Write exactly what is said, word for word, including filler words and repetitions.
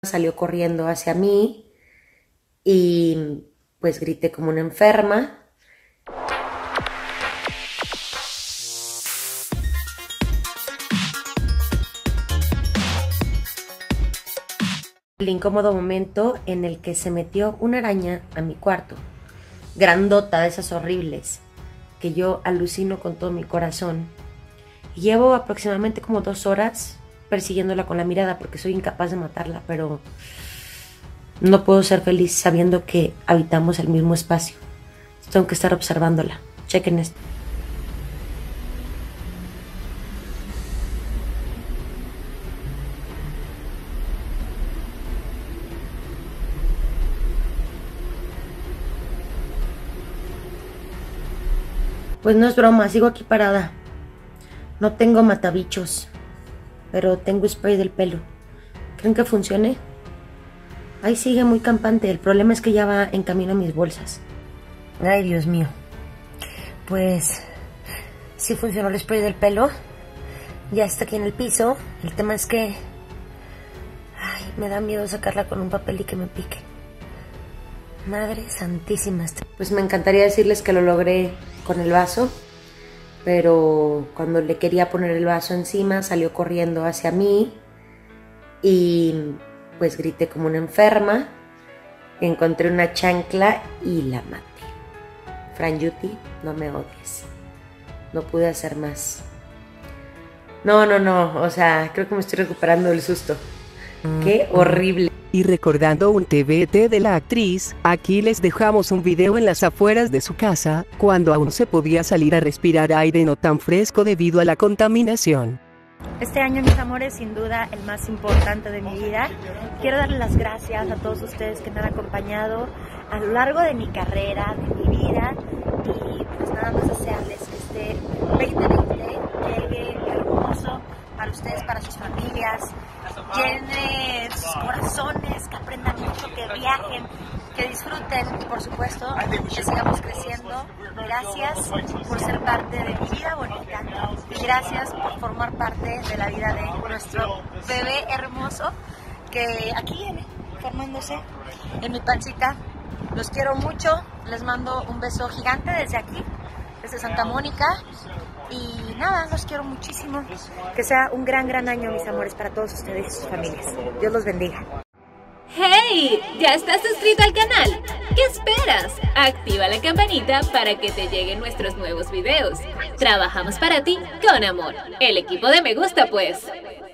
Salió corriendo hacia mí y pues grité como una enferma. El incómodo momento en el que se metió una araña a mi cuarto, grandota, de esas horribles, que yo alucino con todo mi corazón. Y llevo aproximadamente como dos horas persiguiéndola con la mirada porque soy incapaz de matarla, pero no puedo ser feliz sabiendo que habitamos el mismo espacio. Tengo que estar observándola. Chequen esto. Pues no es broma, sigo aquí parada. No tengo matabichos, pero tengo spray del pelo. ¿Creen que funcione? Ahí sigue muy campante. El problema es que ya va en camino a mis bolsas. Ay, Dios mío. Pues sí funcionó el spray del pelo. Ya está aquí en el piso. El tema es que ay, me da miedo sacarla con un papel y que me pique. Madre santísima. Pues me encantaría decirles que lo logré con el vaso, pero cuando le quería poner el vaso encima salió corriendo hacia mí y pues grité como una enferma. Encontré una chancla y la maté. Fran Yuti, no me odies. No pude hacer más. No, no, no, o sea, creo que me estoy recuperando del susto. Qué horrible. Y recordando un T B T de la actriz, aquí les dejamos un video en las afueras de su casa, cuando aún se podía salir a respirar aire no tan fresco debido a la contaminación. Este año, mis amores, sin duda el más importante de mi vida. Quiero darles las gracias a todos ustedes que me han acompañado a lo largo de mi carrera, de mi vida. Y pues nada más desearles que este veinte veinte llegue hermoso para ustedes, para sus familias, llene sus corazones, que aprendan mucho, que viajen, que disfruten y por supuesto que sigamos creciendo. Gracias por ser parte de mi vida bonita y gracias por formar parte de la vida de nuestro bebé hermoso que aquí viene formándose en mi pancita. Los quiero mucho, les mando un beso gigante desde aquí, desde Santa Mónica. Y nada, los quiero muchísimo. Que sea un gran, gran año, mis amores, para todos ustedes y sus familias. Dios los bendiga. ¡Hey! ¿Ya estás suscrito al canal? ¿Qué esperas? Activa la campanita para que te lleguen nuestros nuevos videos. Trabajamos para ti con amor. El equipo de Me Gusta, pues.